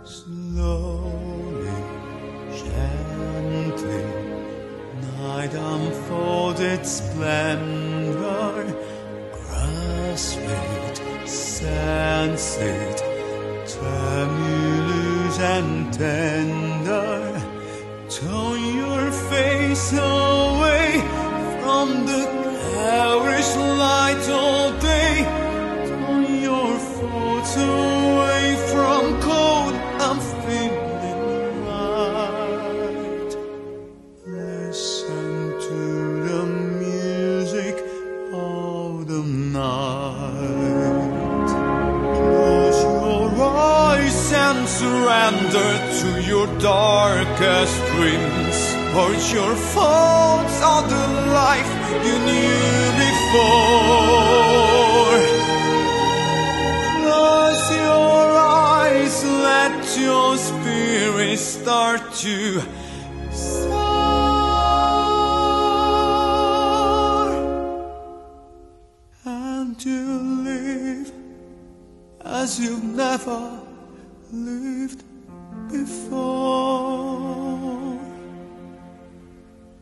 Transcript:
Slowly, gently, night unfolded splendor, grasp it, sense it, tremulous and tender. Turn your face away from the garish light all day. Turn your thoughts away from cold and feeling light. Listen to the music of the night. Close your eyes and surrender to your darkest dreams. Purge your thoughts of the life you knew before. Close your eyes, let your spirit start to soar, and to live as you've never lived before.